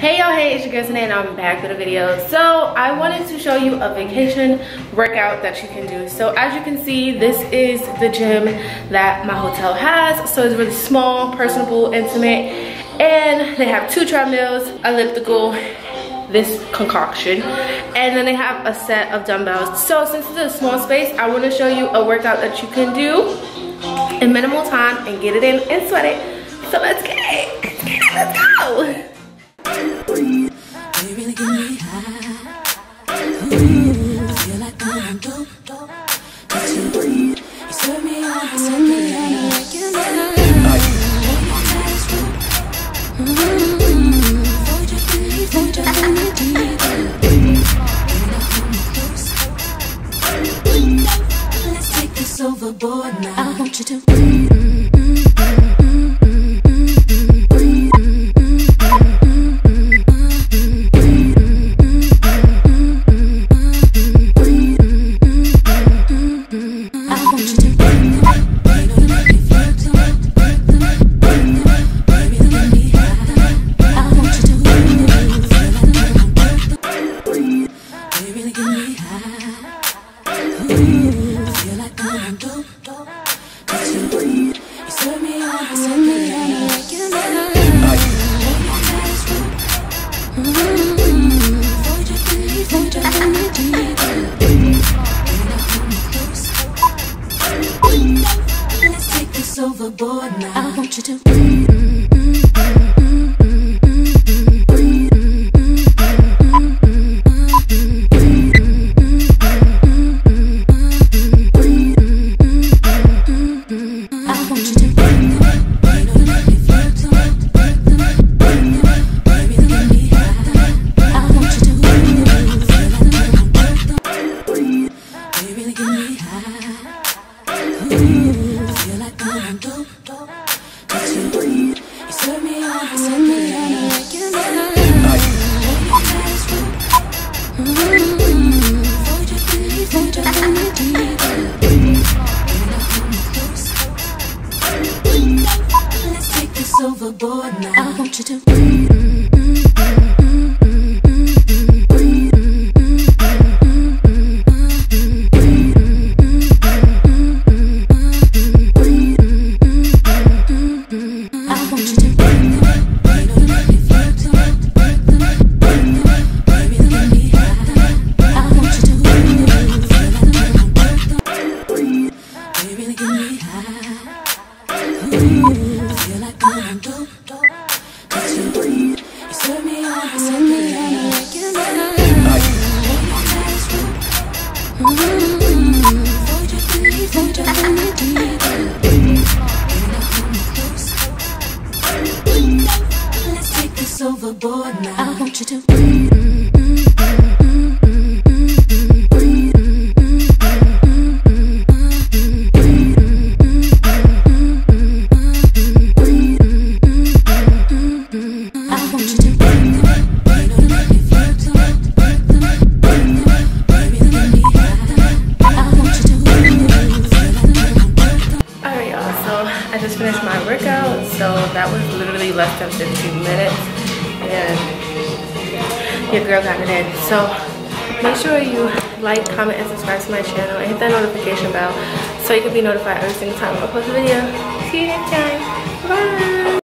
Hey y'all, hey, it's your girl Sanae and I'm back with a video. So I wanted to show you a vacation workout that you can do. So as you can see, this is the gym that my hotel has. So it's really small, personable, intimate, and they have 2 treadmills, elliptical, this concoction, and then they have a set of dumbbells. So since it's a small space, I want to show you a workout that you can do in minimal time and get it in and sweat it. So let's get it. Let's go. You really get me high. Ooh, feel like I'm dope. Cause you serve me on a Sunday. Let's take this overboard now. I want you to. Let's take this overboard now. I want you to. Let's take this overboard now. I want you to. Let's take this overboard now. I want you to. I just finished my workout, so that was literally less than 15 minutes and your girl got it in. So make sure you like, comment, and subscribe to my channel and hit that notification bell so you can be notified every single time I post a video. See you next time. Bye.